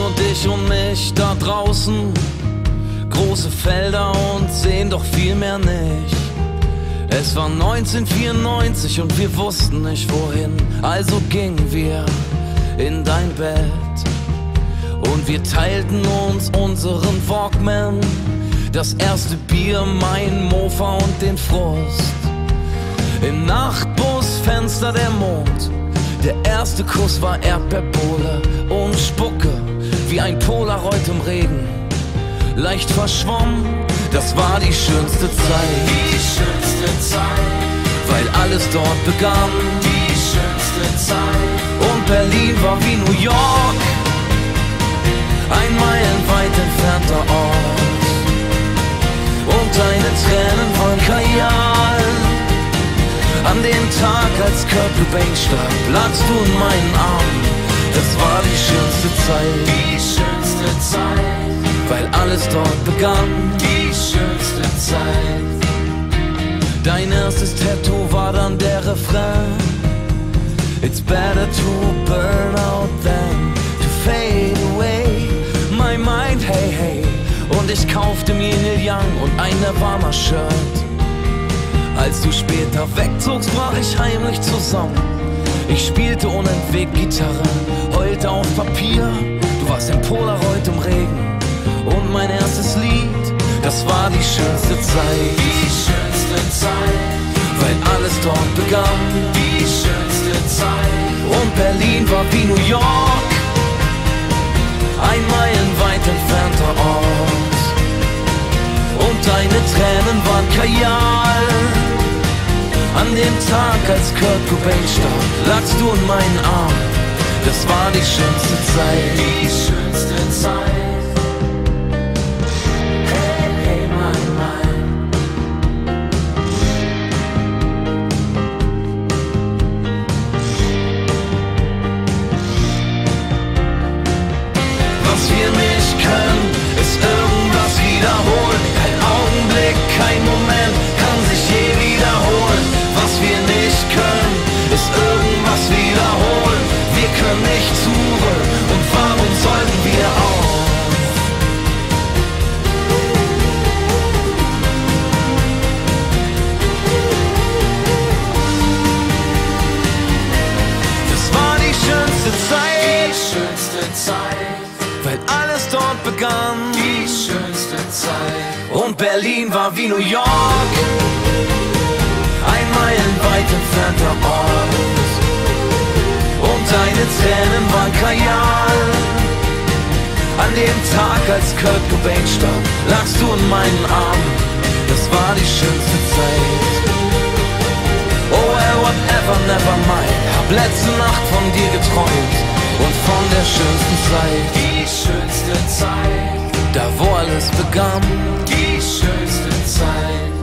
nur dich und mich da draußen. Große Felder und sehen doch viel mehr nicht. Es war 1994 und wir wussten nicht wohin. Also gingen wir in dein Bett und wir teilten uns unseren Walkman. Das erste Bier, mein Mofa und den Frust. Im Nachtbusfenster der Mond. Der erste Kuss war Erdbeerbohle und Spucke wie ein Polaroid im Regen. Leicht verschwommen, das war die schönste Zeit. Die schönste Zeit, weil alles dort begann. die schönste Zeit. Und Berlin war wie New York, ein meilenweit entfernter Ort. Und deine Tränen waren Kajal. An dem Tag, als Kurt Cobain starb, lagst du in meinen Armen. Das war die schönste Zeit, Die schönste Zeit, weil alles dort begann. die schönste Zeit. Dein erstes Tattoo war dann der Refrain. It's better to burn out than to fade away. My mind, hey, hey. Und ich kaufte mir Neil Young und ein Nirvana-Shirt. Als du später wegzogst, brach ich heimlich zusammen. Ich spielte unentwegt Gitarre, heulte auf Papier. Du warst ein Polaroid im Regen. Und mein erstes Lied, das war die schönste Zeit. Die schönste Zeit, Weil alles dort begann. die schönste Zeit. Und Berlin war wie New York, ein meilenweit entfernter Ort. Und deine Tränen waren Kajal. An dem Tag, als Kurt Cobain starb, lagst du in meinen Armen. Das war die schönste Zeit. Die schönste Zeit. Hey, hey, mein. Was wir nicht können, ist irgendwas wiederholen. Kein Augenblick, kein Moment kann sich je wiederholen. Was wir nicht können, ist irgendwas wiederholen. Wir können nicht zurück und warum sollten wir auch? Das war die schönste Zeit, Die schönste Zeit, weil alles dort begann. die schönste Zeit. Und Berlin war wie New York, ein meilenweit entfernter Ort. Und deine Tränen waren Kajal. An dem Tag, als Kurt Cobain starb, lagst du in meinen Armen. Das war die schönste Zeit. Oh well, whatever, never mind. Hab letzte Nacht von dir geträumt und von der schönsten Zeit. Die schönste Zeit, Da wo alles begann. die schönste Zeit.